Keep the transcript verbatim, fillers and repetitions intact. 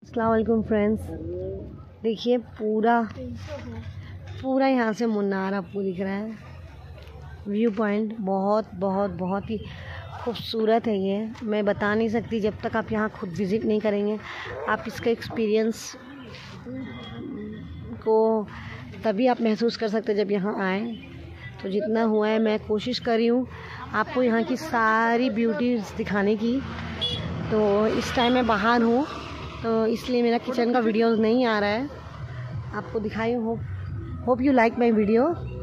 अस्सलाम वालेकुम फ्रेंड्स, देखिए पूरा पूरा यहाँ से मुन्नार आपको दिख रहा है। व्यू पॉइंट बहुत बहुत बहुत ही खूबसूरत है। ये मैं बता नहीं सकती, जब तक आप यहाँ खुद विज़िट नहीं करेंगे आप इसका एक्सपीरियंस को तभी आप महसूस कर सकते जब यहाँ आएँ। तो जितना हुआ है मैं कोशिश कर रही हूँ आपको यहाँ की सारी ब्यूटीज़ दिखाने की। तो इस टाइम मैं बाहर हूँ तो इसलिए मेरा किचन का वीडियोस नहीं आ रहा है, आपको दिखाई। Hope hope you like my video.